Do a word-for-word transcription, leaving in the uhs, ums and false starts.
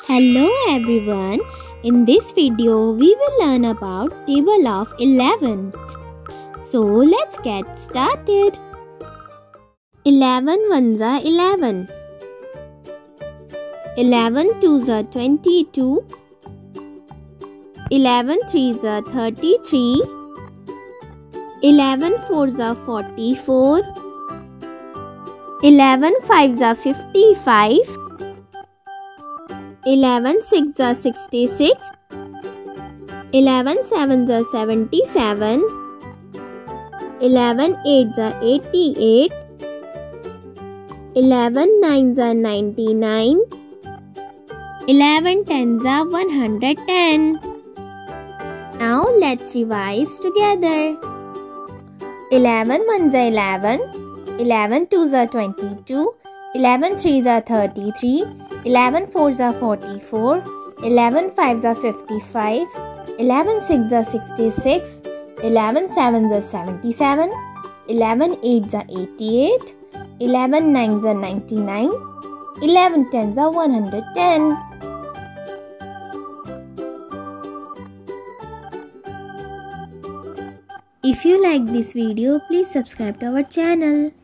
Hello everyone, in this video we will learn about table of eleven. So let's get started. eleven ones are eleven. eleven twos are twenty-two. eleven threes are thirty-three. eleven fours are forty-four. eleven fives are fifty-five. eleven sixes are sixty-six. eleven sevens are seventy-seven. eleven eights are eighty-eight. eleven nines are ninety-nine. eleven tens are one hundred ten. Now let's revise together. eleven ones are eleven. eleven twos are twenty-two. eleven threes are thirty-three. eleven fours are forty-four. eleven fives are fifty-five. eleven sixes are sixty-six. eleven sevens are seventy-seven. eleven eights are eighty-eight. eleven nines are ninety-nine. eleven tens are one hundred ten. If you like this video, please subscribe to our channel.